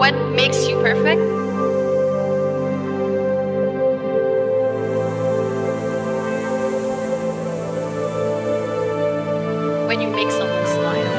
what makes you perfect? When you make someone smile.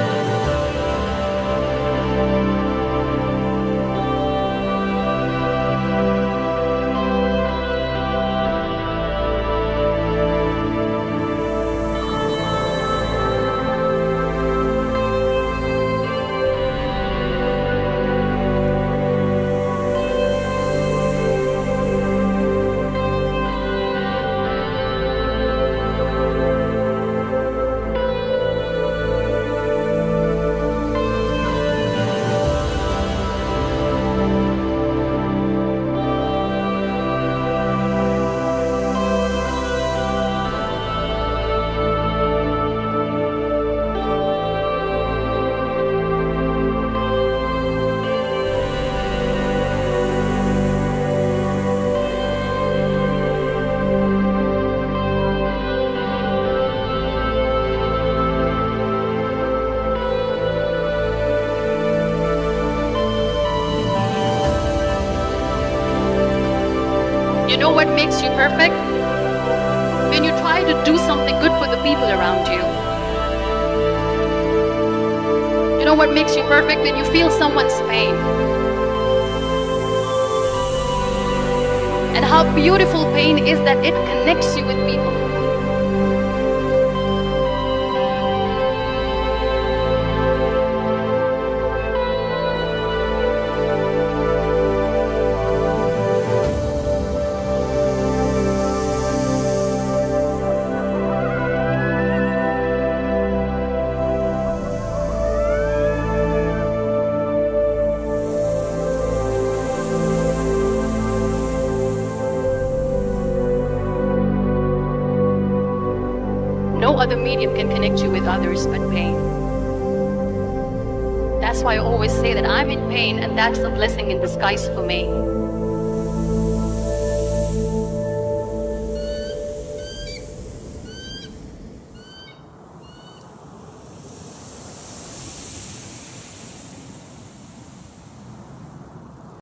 You know what makes you perfect? When you try to do something good for the people around you. You know what makes you perfect? When you feel someone's pain. And how beautiful pain is that it connects you with people. No other medium can connect you with others but pain. That's why I always say that I'm in pain, and that's a blessing in disguise for me.